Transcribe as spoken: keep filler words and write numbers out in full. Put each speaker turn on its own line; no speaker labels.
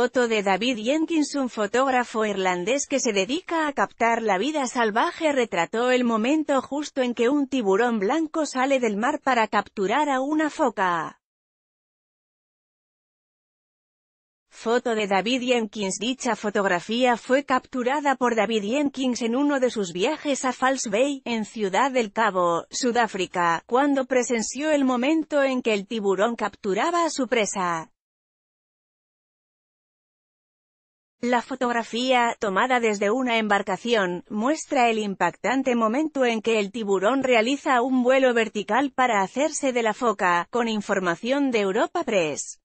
Foto de David Jenkins. Un fotógrafo irlandés que se dedica a captar la vida salvaje retrató el momento justo en que un tiburón blanco sale del mar para capturar a una foca. Foto de David Jenkins. Dicha fotografía fue capturada por David Jenkins en uno de sus viajes a False Bay, en Ciudad del Cabo, Sudáfrica, cuando presenció el momento en que el tiburón capturaba a su presa. La fotografía, tomada desde una embarcación, muestra el impactante momento en que el tiburón realiza un vuelo vertical para hacerse de la foca, con información de Europa Press.